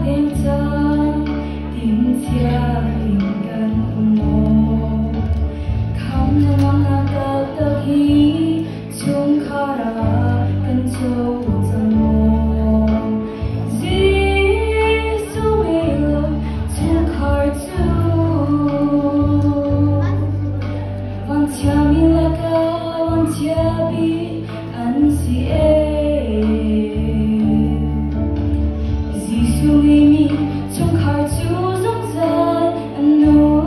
đêm trăng tìm chia tình gần một không nang ada tahi chung khara kan châu chân một Giêsu elo chung khar chu vang chia mi la ka vang chia bi an si Giêsu trong khar chu giống dần anu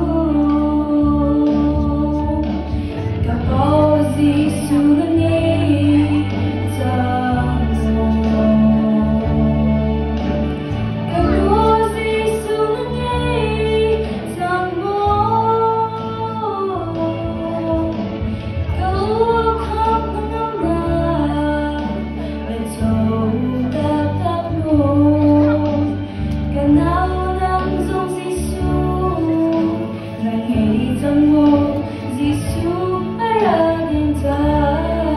cả bao Giêsu nghe giang cả bao Giêsu nghe giang mô câu khóc ngâm nga để châu ta tắt ngô Nào đang giống Giêsu ngày ngày trong mô Giêsu ra đến ta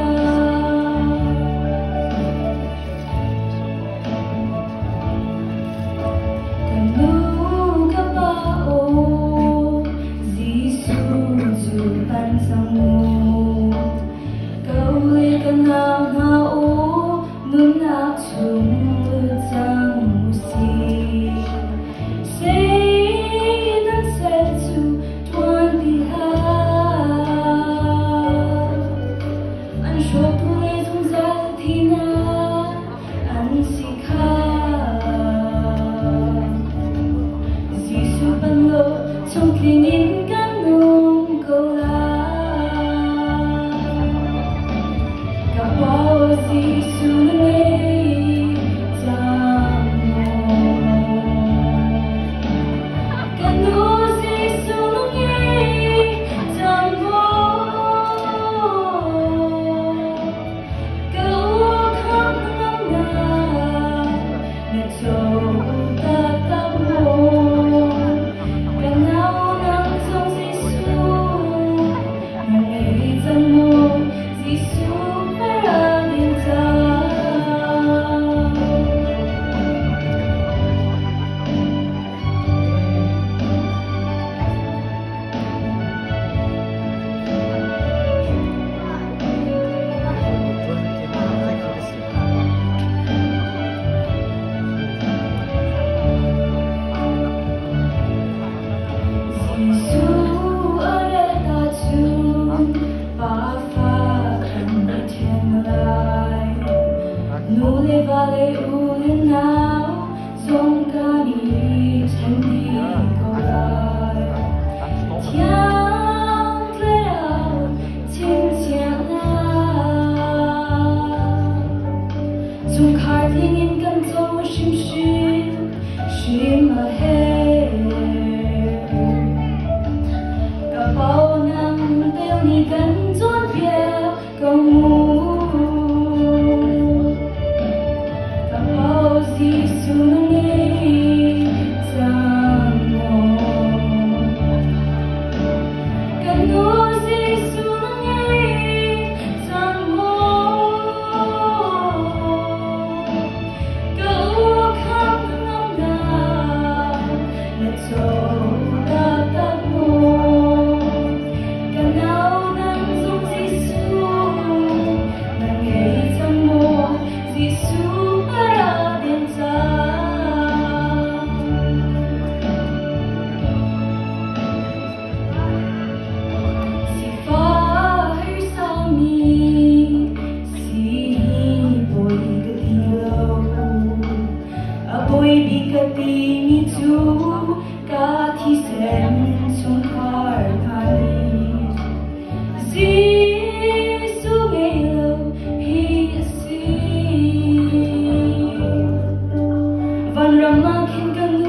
Kanu kapao Giêsu dù tan trong mô câu lê kanang hao nun ác chung trang si trong khi nhìn cánh nung câu la cả bao Giêsu nghe giang mô cả nô Giêsu nghe giang mô câu khóc ngâm nga để châu ta tắt ngô Nô lê ba lê u lên nào dòng ca mi chân đi câu lại Thiang lê ao chinh chiang Dùng khár thiên nhiên cần dâu shim shim shim a he Cả bao năng tiêu ni cần dốt bia câu mù Giêsu nghe giang mô cần nô Giêsu nghe giang mô câu khóc ngâm nga là châu ta tắt ngô cả nào đang giống Giêsu là ngày trong mô Giêsu ra đến ta si fa hay sao mi si boy katilo boy bi katimi tu ka thi sem chung khar thani Giêsu nghe lâu hi si Van Rama khen cần